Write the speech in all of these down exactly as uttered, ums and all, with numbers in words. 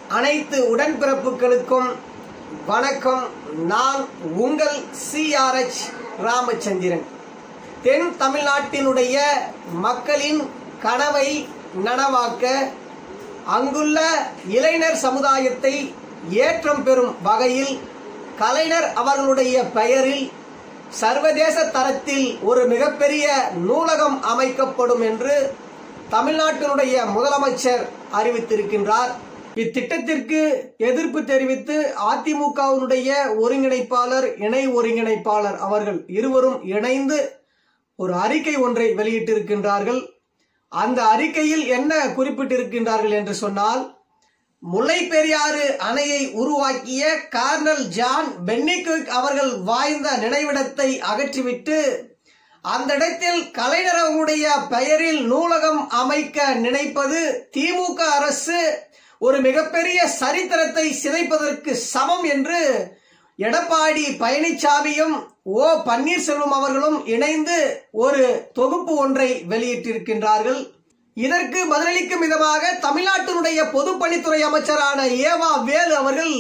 அனைத்து உடன்பிறப்புகளுக்கும் வணக்கம். நான் உங்கள் சி ஆர் எச் ராமச்சந்திரன். தென் தமிழ்நாட்டினுடைய மக்களின் கனவை நனவாக்க அங்குள்ள இளைஞர் சமுதாயத்தை ஏற்றம் பெறும் வகையில் கலைஞர் அவர்களுடைய பெயரில் சர்வதேச தரத்தில் ஒரு மிகப்பெரிய நூலகம் அமைக்கப்படும் என்று தமிழ்நாட்டினுடைய முதலமைச்சர் அறிவித்திருக்கின்றார். இத்திட்டத்திற்கு எதிர்ப்பு தெரிவித்து அதிமுகவினுடைய ஒருங்கிணைப்பாளர், இணை ஒருங்கிணைப்பாளர் அவர்கள் இருவரும் இணைந்து ஒரு அறிக்கை ஒன்றை வெளியிட்டிருக்கின்றார்கள். அந்த அறிக்கையில் என்ன குறிப்பிட்டிருக்கின்றார்கள் என்று சொன்னால், முல்லை பெரியாறு அணையை உருவாக்கிய கர்னல் ஜான் பென்னிக்விக் அவர்கள் வாழ்ந்த நினைவிடத்தை அகற்றிவிட்டு அந்த இடத்தில் கலைஞர் அவர்களுடைய பெயரில் நூலகம் அமைக்க நினைப்பது திமுக அரசு ஒரு மிகப்பெரிய சரித்திரத்தை சிதைப்பதற்கு சமம் என்று எடப்பாடி பழனிசாமியும் ஓ பன்னீர்செல்வம் அவர்களும் இணைந்து ஒரு தொகுப்பு ஒன்றை வெளியிட்டிருக்கின்றார்கள். இதற்கு பதிலளிக்கும் விதமாக தமிழ்நாட்டினுடைய பொதுப்பணித்துறை அமைச்சரான ஏவா வேலு அவர்கள்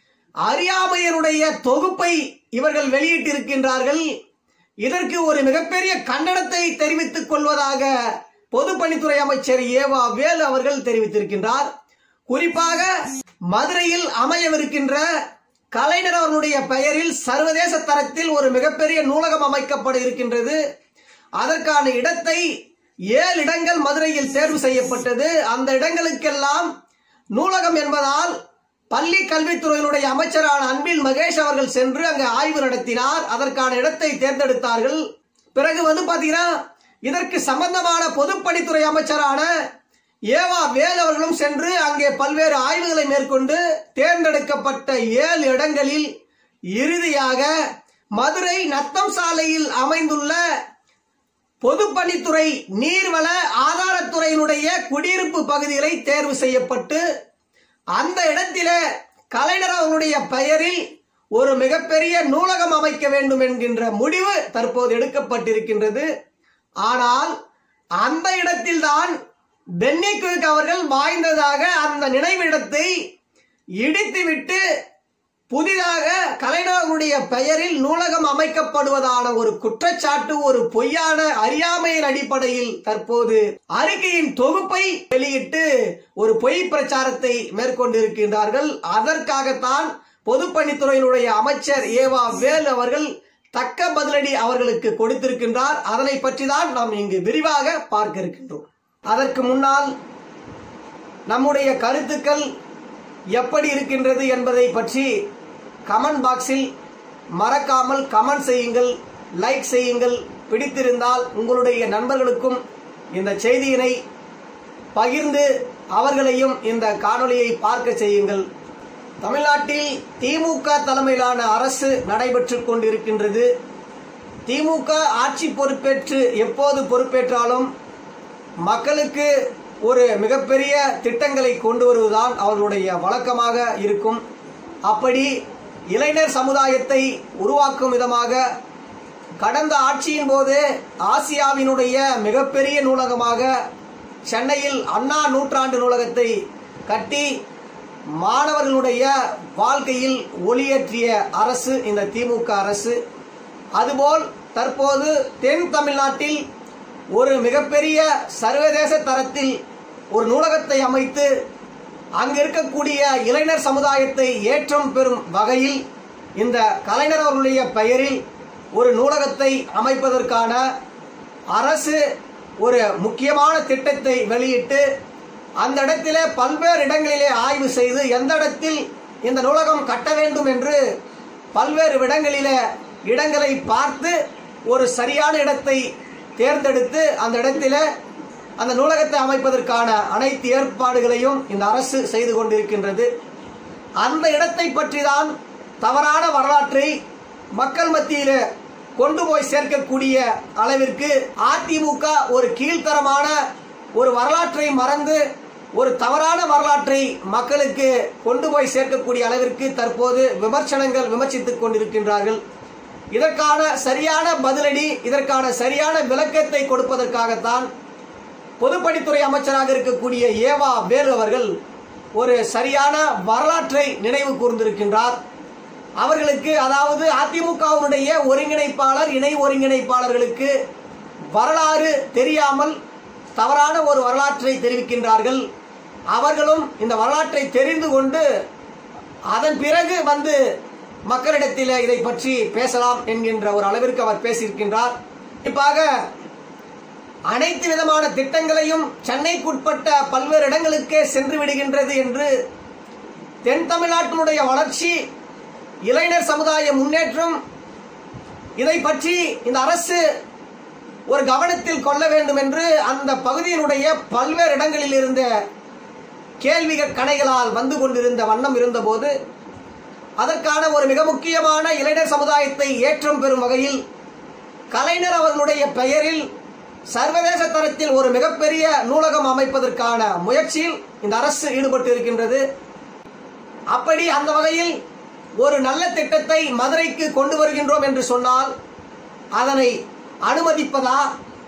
அறியாமையனுடைய தொகுப்பை இவர்கள் வெளியிட்டிருக்கின்றார்கள். இதற்கு ஒரு மிகப்பெரிய கண்டனத்தை தெரிவித்துக் கொள்வதாக பொதுப்பணித்துறை அமைச்சர் ஏவா வேலு அவர்கள் தெரிவித்திருக்கின்றார். குறிப்பாக மதுரையில் அமையவிருக்கின்ற கலைஞர் அவர்களுடைய பெயரில் சர்வதேச தரத்தில் ஒரு மிகப்பெரிய நூலகம் அமைக்கப்பட இருக்கின்றது. அதற்கான இடத்தை ஏழு இடங்கள் மதுரையில் தேர்வு செய்யப்பட்டது. அந்த இடங்களுக்கெல்லாம் நூலகம் என்பதால் பள்ளி கல்வித்துறையினுடைய அமைச்சரான அன்பில் மகேஷ் அவர்கள் சென்று அங்கு ஆய்வு நடத்தினார். அதற்கான இடத்தை தேர்ந்தெடுத்தார்கள். பிறகு வந்து பாத்தீங்கன்னா இதற்கு சம்பந்தமான பொதுப்பணித்துறை அமைச்சரான ஏவா வேலு அவர்களும் சென்று அங்கே பல்வேறு ஆய்வுகளை மேற்கொண்டு தேர்ந்தெடுக்கப்பட்ட ஏழு இடங்களில் இறுதியாக மதுரை நத்தம் சாலையில் அமைந்துள்ள பொதுப்பணித்துறை நீர்வள ஆதாரத்துறையினுடைய குடியிருப்பு பகுதிகளை தேர்வு செய்யப்பட்டு அந்த இடத்திலே கலைஞர் அவர்களுடைய பெயரில் ஒரு மிகப்பெரிய நூலகம் அமைக்க வேண்டும் என்கின்ற முடிவு தற்போது எடுக்கப்பட்டிருக்கின்றது. ஆனால் அந்த இடத்தில்தான் பென்னிக்விக் அவர்கள் வாழ்ந்ததாக அந்த நினைவிடத்தை இடித்துவிட்டு புதிதாக கலைஞர்களுடைய பெயரில் நூலகம் அமைக்கப்படுவதான ஒரு குற்றச்சாட்டு, ஒரு பொய்யான அறியாமையின் அடிப்படையில் தற்போது அறிக்கையின் தொகுப்பை வெளியிட்டு ஒரு பொய் பிரச்சாரத்தை மேற்கொண்டிருக்கின்றார்கள். அதற்காகத்தான் பொதுப்பணித்துறையினுடைய அமைச்சர் ஏவா வேலு அவர்கள் தக்க பதிலடி அவர்களுக்கு கொடுத்திருக்கின்றார். அதனை பற்றி தான் நாம் இங்கு விரிவாக பார்க்க இருக்கின்றோம். அதற்கு முன்னால் நம்முடைய கருத்துக்கள் எப்படி இருக்கின்றது என்பதை பற்றி கமெண்ட் பாக்ஸில் மறக்காமல் கமெண்ட் செய்யுங்கள், லைக் செய்யுங்கள். பிடித்திருந்தால் உங்களுடைய நண்பர்களுக்கும் இந்த செய்தியினை பகிர்ந்து அவர்களையும் இந்த காணொளியை பார்க்க செய்யுங்கள். தமிழ்நாட்டில் திமுக தலைமையிலான அரசு நடைபெற்றுக் கொண்டிருக்கின்றது. திமுக ஆட்சி பொறுப்பேற்று எப்போது பொறுப்பேற்றாலும் மக்களுக்கு ஒரு மிகப்பெரிய திட்டங்களை கொண்டு வருவதுதான் அவர்களுடைய வழக்கமாக இருக்கும். அப்படி இளைஞர் சமுதாயத்தை உருவாக்கும் விதமாக கடந்த ஆட்சியின் போது ஆசியாவினுடைய மிகப்பெரிய நூலகமாக சென்னையில் அண்ணா நூற்றாண்டு நூலகத்தை கட்டி மாணவர்களுடைய வாழ்க்கையில் ஒளியேற்றிய அரசு இந்த திமுக அரசு. அதுபோல் தற்போது தென் தமிழ்நாட்டில் ஒரு மிகப்பெரிய சர்வதேச தரத்தில் ஒரு நூலகத்தை அமைத்து அங்கு இருக்கக்கூடிய இளைஞர் சமுதாயத்தை ஏற்றம் பெறும் வகையில் இந்த கலைஞர் அவர்களுடைய பெயரில் ஒரு நூலகத்தை அமைப்பதற்கான அரசு ஒரு முக்கியமான திட்டத்தை வெளியிட்டு அந்த இடத்திலே பல்வேறு இடங்களிலே ஆய்வு செய்து எந்த இடத்தில் இந்த நூலகம் கட்ட வேண்டும் என்று பல்வேறு இடங்களிலே இடங்களை பார்த்து ஒரு சரியான இடத்தை தேர்ந்தெடுத்து அந்த இடத்திலே அந்த நூலகத்தை அமைப்பதற்கான அனைத்து ஏற்பாடுகளையும் இந்த அரசு செய்து கொண்டிருக்கின்றது. அந்த இடத்தை பற்றி தான் தவறான வரலாற்றை மக்கள் மத்தியில் கொண்டு போய் சேர்க்கக்கூடிய அளவிற்கு அதிமுக ஒரு கீழ்த்தரமான ஒரு வரலாற்றை மறந்து ஒரு தவறான வரலாற்றை மக்களுக்கு கொண்டு போய் சேர்க்கக்கூடிய அளவிற்கு தற்போது விமர்சனங்கள் விமர்சித்துக் கொண்டிருக்கின்றார்கள். இதற்கான சரியான பதிலடி, இதற்கான சரியான விளக்கத்தை கொடுப்பதற்காகத்தான் பொதுப்பணித்துறை அமைச்சராக இருக்கக்கூடிய ஏவா வேலு அவர்கள் ஒரு சரியான வரலாற்றை நினைவு கூர்ந்திருக்கின்றார். அவர்களுக்கு, அதாவது அதிமுகவினுடைய ஒருங்கிணைப்பாளர் இணை ஒருங்கிணைப்பாளர்களுக்கு வரலாறு தெரியாமல் தவறான ஒரு வரலாற்றை தெரிவிக்கின்றார்கள். அவர்களும் இந்த வரலாற்றை தெரிந்து கொண்டு அதன் பிறகு வந்து மக்களிடத்தில் இதை பற்றி பேசலாம் என்கின்ற ஒரு அளவிற்கு அவர் பேசியிருக்கின்றார். குறிப்பாக அனைத்து விதமான திட்டங்களையும் சென்னைக்குட்பட்ட பல்வேறு இடங்களுக்கே சென்று விடுகின்றது என்று, தென் தமிழ்நாட்டினுடைய வளர்ச்சி, இளைஞர் சமுதாய முன்னேற்றம், இதை பற்றி இந்த அரசு ஒரு கவனத்தில் கொள்ள வேண்டும் என்று அந்த பகுதியினுடைய பல்வேறு இடங்களில் இருந்த கேள்விகள் கணைகளால் வந்து கொண்டிருந்த வண்ணம் இருந்தபோது, அதற்கான ஒரு மிக முக்கியமான இளைஞர் சமுதாயத்தை ஏற்றம் பெறும் வகையில் கலைஞர் அவர்களுடைய பெயரில் சர்வதேச தரத்தில் ஒரு மிகப்பெரிய நூலகம் அமைப்பதற்கான முயற்சியில் இந்த அரசு ஈடுபட்டு இருக்கின்றது. அப்படி அந்த வகையில் ஒரு நல்ல திட்டத்தை மதுரைக்கு கொண்டு வருகின்றோம் என்று சொன்னால் அதனை அனுமதிப்பதா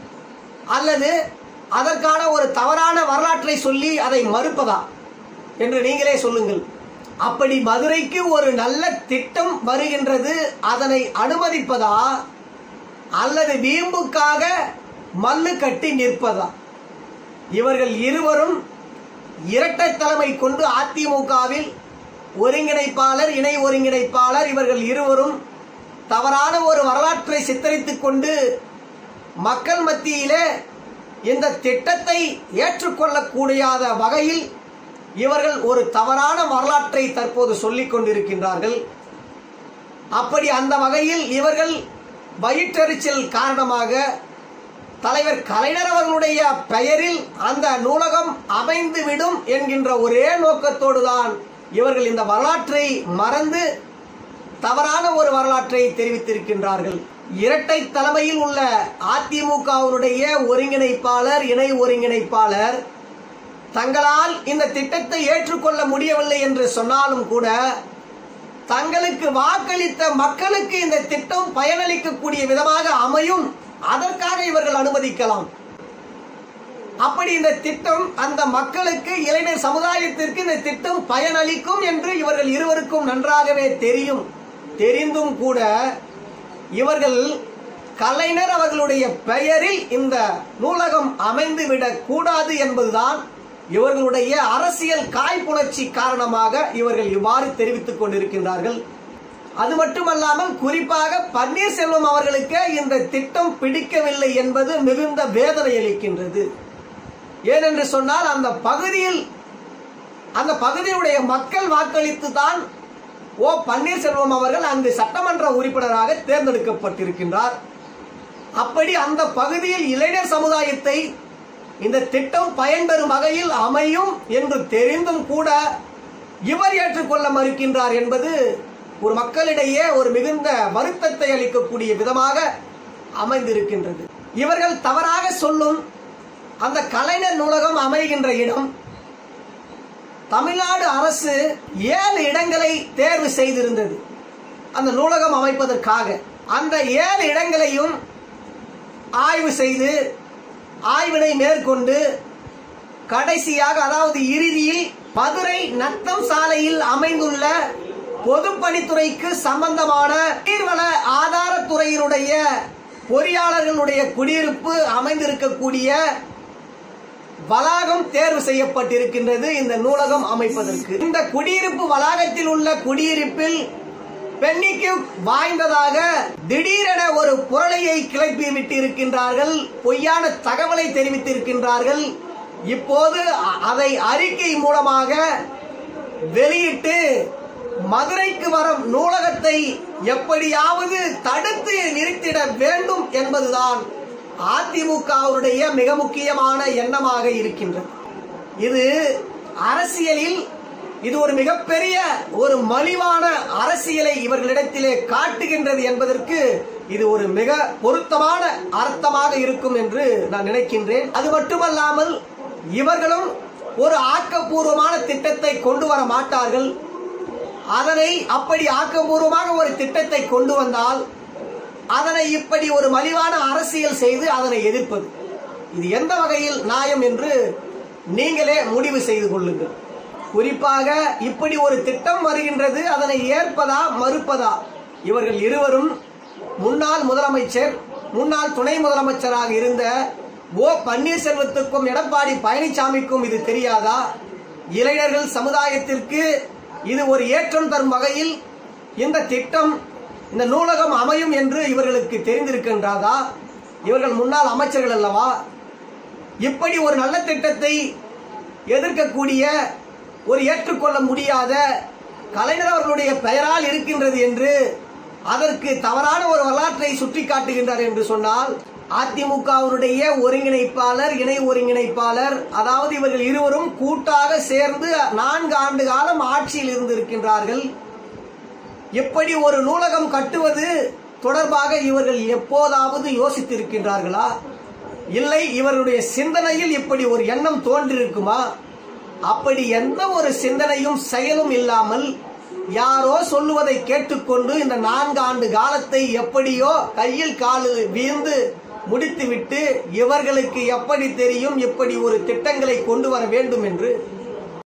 அல்லது அதற்கான ஒரு தவறான வரலாற்றை சொல்லி அதை மறுப்பதா என்று நீங்களே சொல்லுங்கள். அப்படி மதுரைக்கு ஒரு நல்ல திட்டம் வருகின்றது, அதனை அனுமதிப்பதா அல்லது வீம்புக்காக மல்லு கட்டி நிற்பதா? இவர்கள் இருவரும் இரட்டை தலைமை கொண்டு அதிமுகவில் ஒருங்கிணைப்பாளர் இணை ஒருங்கிணைப்பாளர் இவர்கள் இருவரும் தவறான ஒரு வரலாற்றை சித்தரித்துக் கொண்டு மக்கள் மத்தியிலே இந்த திட்டத்தை ஏற்றுக்கொள்ளக்கூடாத வகையில் இவர்கள் ஒரு தவறான வரலாற்றை தற்போது சொல்லிக் கொண்டிருக்கின்றார்கள். அப்படி அந்த வகையில் இவர்கள் வயிற்றெரிச்சல் காரணமாக தலைவர் கலைஞர் அவர்களுடைய பெயரில் அந்த நூலகம் அமைந்துவிடும் என்கின்ற ஒரே நோக்கத்தோடு தான் இவர்கள் இந்த வரலாற்றை மறந்து தவறான ஒரு வரலாற்றை தெரிவித்திருக்கின்றார்கள். இரட்டை தலைமையில் உள்ள அதிமுகவினுடைய ஒருங்கிணைப்பாளர் இணை ஒருங்கிணைப்பாளர் தங்களால் இந்த திட்டத்தை ஏற்றுக்கொள்ள முடியவில்லை என்று சொன்னாலும் கூட தங்களுக்கு வாக்களித்த மக்களுக்கு இந்த திட்டம் பயனளிக்கக்கூடிய விதமாக அமையும், அதற்காக இவர்கள் அனுமதிக்கலாம். அப்படி இந்த திட்டம் அந்த மக்களுக்கு, இளைஞர் சமுதாயத்திற்கு இந்த திட்டம் பயனளிக்கும் என்று இவர்கள் இருவருக்கும் நன்றாகவே தெரியும். தெரிந்தும் கூட இவர்கள் கலைஞர் அவர்களுடைய பெயரில் இந்த நூலகம் அமைந்துவிடக் கூடாது என்பதுதான் இவர்களுடைய அரசியல் காழ்ப்புணர்ச்சி காரணமாக இவர்கள் இவ்வாறு தெரிவித்துக் கொண்டிருக்கின்றார்கள். அது மட்டுமல்லாமல் குறிப்பாக பன்னீர்செல்வம் அவர்களுக்கு இந்த திட்டம் பிடிக்கவில்லை என்பது மிகுந்த வேதனை அளிக்கின்றது. ஏனென்று சொன்னால் அந்த பகுதியில் அந்த பகுதியுடைய மக்கள் வாக்களித்து தான் ஓ பன்னீர்செல்வம் அவர்கள் அங்கு சட்டமன்ற உறுப்பினராக தேர்ந்தெடுக்கப்பட்டிருக்கின்றார். அப்படி அந்த பகுதியில் இளைஞர் சமுதாயத்தை இந்த திட்டம் பயன்பெறும் வகையில் அமையும் என்று தெரிந்தும் கூட இவர் ஏற்றுக்கொள்ள மறுக்கின்றார் என்பது ஒரு மக்களிடையே ஒரு மிகுந்த வருத்தத்தை அளிக்கக்கூடிய விதமாக அமைந்திருக்கின்றது. இவர்கள் தவறாக சொல்லும் அந்த கலைஞர் நூலகம் அமைகின்ற இடம், தமிழ்நாடு அரசு ஏழு இடங்களை தேர்வு செய்திருந்தது அந்த நூலகம் அமைப்பதற்காக. அந்த ஏழு இடங்களையும் ஆய்வு செய்து ஆய்வினை மேற்கொண்டு கடைசியாக, அதாவது இறுதியில் மதுரை நத்தம் சாலையில் அமைந்துள்ள பொதுப்பணித்துறைக்கு சம்பந்தமான நீர்வள ஆதாரத்துறையினுடைய பொறியாளர்களுடைய குடியிருப்பு அமைந்திருக்கக்கூடிய வளாகம் தேர்வு செய்யப்பட்டிருக்கின்றது இந்த நூலகம் அமைப்பதற்கு. இந்த குடியிருப்பு வளாகத்தில் உள்ள குடியிருப்பில் பெண்ணிக்கு வாய்ந்ததாக திடீரென ஒரு புரளையை கிளப்பி விட்டு இருக்கின்றார்கள், பொய்யான தகவலை தெரிவித்திருக்கின்றார்கள். இப்போது அதை அறிக்கை மூலமாக வெளியிட்டு மதுரைக்கு வரும் நூலகத்தை எப்படியாவது தடுத்து நிறுத்திட வேண்டும் என்பதுதான் அதிமுகவுடைய மிக முக்கியமான எண்ணமாக இருக்கின்றது. இது அரசியலில் இது ஒரு மிகப்பெரிய ஒரு மலிவான அரசியலை இவர்களிடத்திலே காட்டுகின்றது என்பதற்கு இது ஒரு மிக பொருத்தமான அர்த்தமாக இருக்கும் என்று நான் நினைக்கின்றேன். அது மட்டுமல்லாமல் இவர்களும் ஒரு ஆக்கப்பூர்வமான திட்டத்தை கொண்டு வர மாட்டார்கள். அதனை அப்படி ஆக்கப்பூர்வமாக ஒரு திட்டத்தை கொண்டு வந்தால் அதனை இப்படி ஒரு மலிவான அரசியல் செய்து அதனை எதிர்ப்பது, இது எந்த வகையில் நியாயம் என்று நீங்களே முடிவு செய்து கொள்ளுங்கள். குறிப்பாக இப்படி ஒரு திட்டம் வருகின்றது, அதனை ஏற்பதா மறுப்பதா? இவர்கள் இருவரும் முன்னாள் முதலமைச்சர், முன்னாள் துணை முதலமைச்சராக இருந்த ஓ பன்னீர்செல்வத்துக்கும் எடப்பாடி பழனிசாமிக்கும் இது தெரியாதா? இளைஞர்கள் சமுதாயத்திற்கு இது ஒரு ஏற்றம் தரும் வகையில் இந்த திட்டம், இந்த நூலகம் அமையும் என்று இவர்களுக்கு தெரிந்திருக்கின்றதா? இவர்கள் முன்னாள் அமைச்சர்கள் அல்லவா? இப்படி ஒரு நல்ல திட்டத்தை எதிர்க்கக்கூடிய, ஒரு ஏற்றுக்கொள்ள முடியாத கலைஞர் அவர்களுடைய பெயரால் இருக்கின்றது என்று அதற்கு தவறான ஒரு வரலாற்றை சுட்டி காட்டுகின்றார் என்று சொன்னால், அதிமுகவுடைய ஒருங்கிணைப்பாளர், இணை ஒருங்கிணைப்பாளர், அதாவது இவர்கள் இருவரும் கூட்டாக சேர்ந்து நான்கு ஆண்டு காலம் ஆட்சியில் இருந்திருக்கின்றார்கள். எப்படி ஒரு நூலகம் கட்டுவது தொடர்பாக இவர்கள் எப்போதாவது யோசித்திருக்கின்றார்களா? இல்லை, இவருடைய சிந்தனையில் இப்படி ஒரு எண்ணம் தோன்றிருக்குமா? அப்படி எந்த ஒரு சிந்தனையும் செயலும் இல்லாமல் யாரோ சொல்லுவதை கேட்டுக்கொண்டு இந்த நான்கு ஆண்டு காலத்தை எப்படியோ கையில் காலில் வீழ்ந்து முடித்துவிட்டு, இவர்களுக்கு எப்படி தெரியும் இப்படி ஒரு திட்டங்களை கொண்டு வர வேண்டும் என்று?